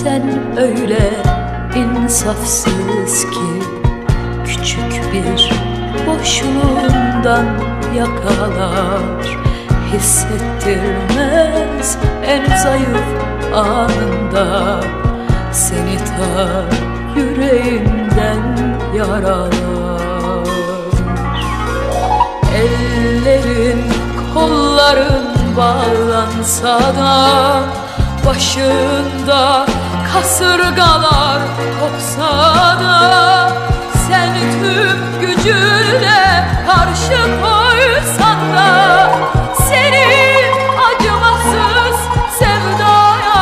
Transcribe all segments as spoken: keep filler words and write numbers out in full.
Sen öyle insafsız ki küçük bir boşluğundan yakalar, hissettirmez en zayıf anında, seni ta yüreğinden yaralar. Ellerin kolların bağlansa da, başında kasırgalar kopsa da, sen tüm gücünle karşı koysan da, seni acımasız sevdaya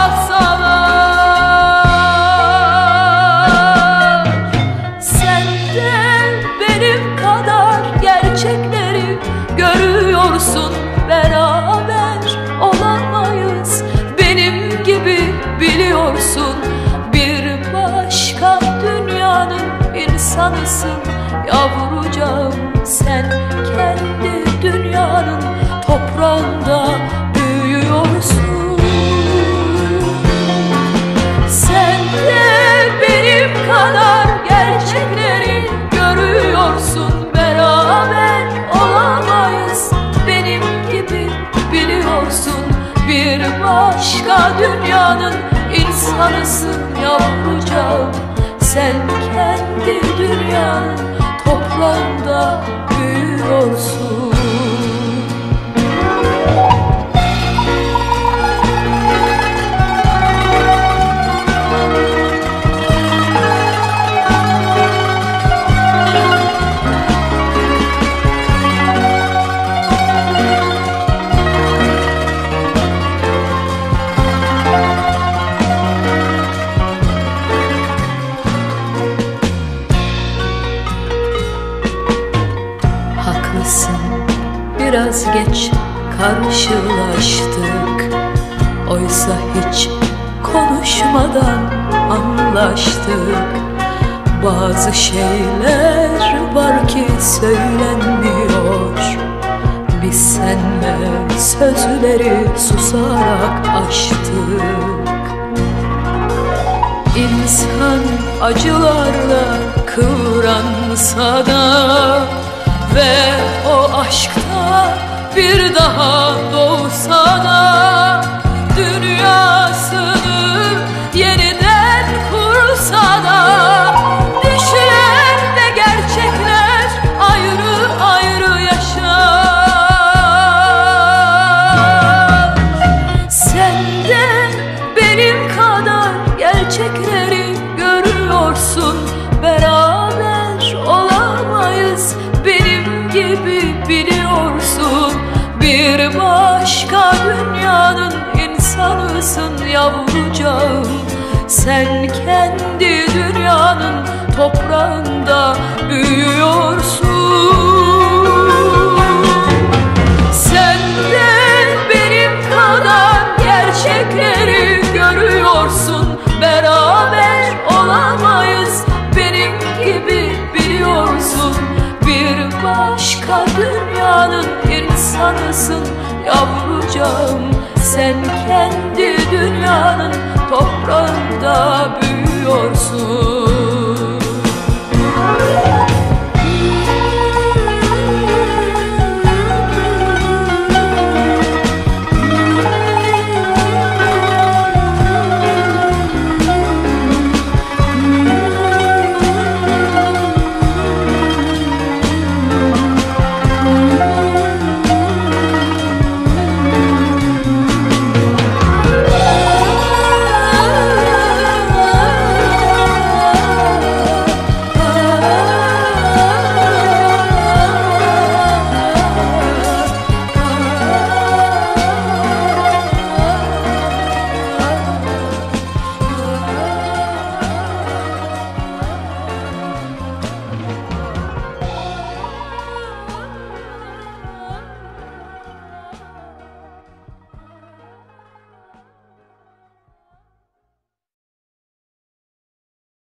salar. Sen de benim kadar gerçekleri görüyorsun, beraber olamayız benim gibi biliyorsun. Bir başka dünyanın insanısın yavrucağım, sen kendi dünyanın toprağında büyüyorsun. Sen de benim kadar gerçekleri görüyorsun, beraber olamayız benim gibi biliyorsun. Bir başka dünyanın insanısın yavrucağım, sen kendi dünyanın toprağında büyüyorsun. Biraz geç karşılaştık, oysa hiç konuşmadan anlaştık. Bazı şeyler var ki söylenmiyor, biz senle sözleri susarak aştık. İnsan acılarla kıvransa da ve o aşkta bir daha doğsa da, dünyasını yeniden kursa da, düşler ve gerçekler ayrı ayrı yaşar. Sen de benim kadar gerçekleri görüyorsun, beraber olamayız benim gibi biliyorsun. Bir başka dünyanın insanısın yavrucağım, sen kendi dünyanın toprağında büyüyorsun. Sen de benim kadar gerçekleri görüyorsun, beraber olamayız benim gibi biliyorsun. Bir başka dünyanın insanısın yavrucağım, sen kendi dünyanın toprağında büyüyorsun.